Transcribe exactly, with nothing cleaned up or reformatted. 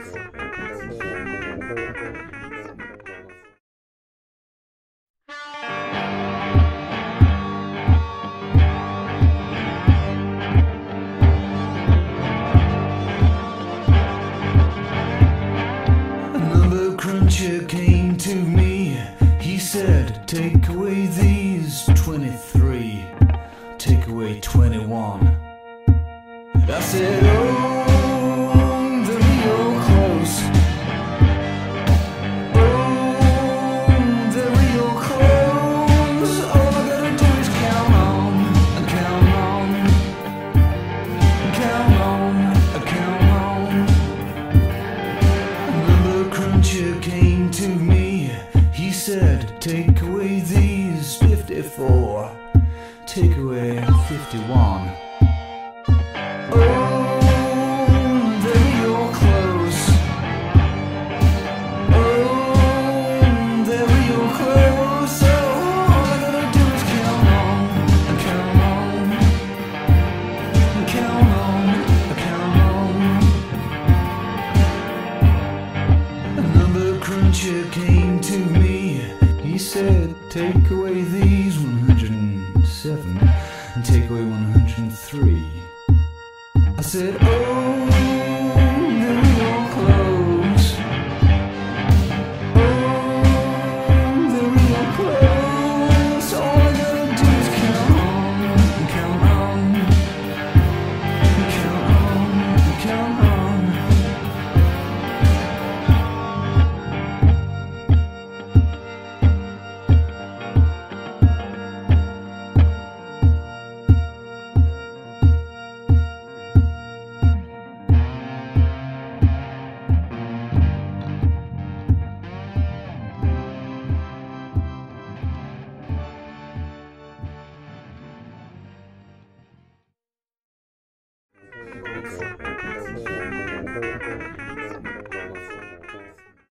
Cruncher came to me, he said, take away these twenty-three, take away twenty-one. I said, oh, the real close, oh, the real close. All I gotta do is count on, count on, count on, count on. Number cruncher came to me, he said, take away these fifty-four, take away fifty-one. Oh, there you're close. Oh, there you're close. So all I gotta do is count on, count on, count on, count on. Another cruncher came to me, he said, take away these one hundred seven and take away one hundred three. I said, oh.